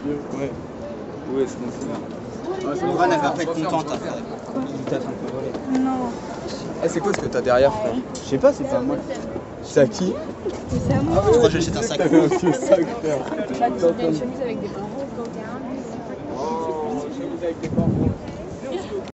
Ouais. Où est-ce qu'on se met? Laurent, elle va pas être contente après. Peut-être un peu volé. Non. Ah, c'est quoi ce que t'as derrière, frère? Je sais pas, c'est pas moi. C'est à qui? C'est à moi. Je crois que j'achète un sac. T'avais un vieux sac, frère. Bah, tu as une chemise avec des barreaux. Oh, chemise avec des barreaux.